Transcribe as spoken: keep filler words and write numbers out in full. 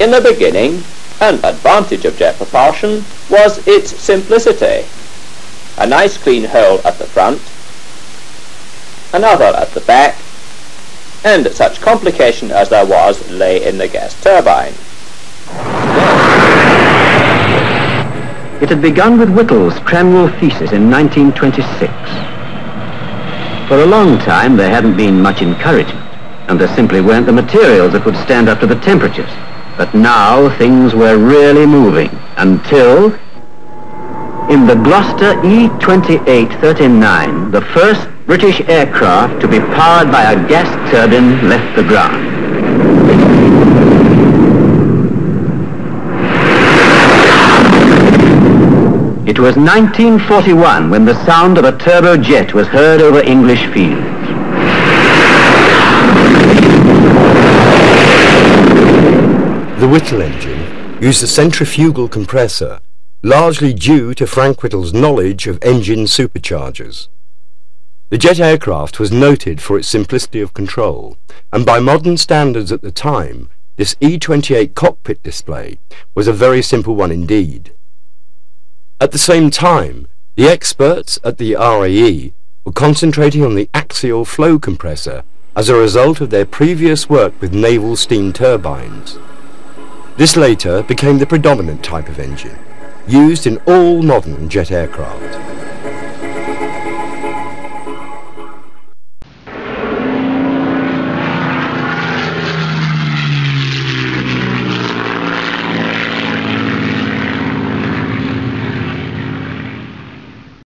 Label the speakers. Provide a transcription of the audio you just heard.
Speaker 1: In the beginning, an advantage of jet propulsion was its simplicity. A nice clean hole at the front, another at the back, and such complication as there was lay in the gas turbine.
Speaker 2: It had begun with Whittle's Cranwell thesis in nineteen twenty-six. For a long time there hadn't been much encouragement, and there simply weren't the materials that would stand up to the temperatures. But now things were really moving, until in the Gloster E twenty-eight thirty-nine, the first British aircraft to be powered by a gas turbine left the ground. It was nineteen forty-one when the sound of a turbojet was heard over English fields.
Speaker 3: The Whittle engine used a centrifugal compressor, largely due to Frank Whittle's knowledge of engine superchargers. The jet aircraft was noted for its simplicity of control, and by modern standards at the time, this E twenty-eight cockpit display was a very simple one indeed. At the same time, the experts at the R A E were concentrating on the axial flow compressor as a result of their previous work with naval steam turbines. This later became the predominant type of engine, used in all modern jet aircraft.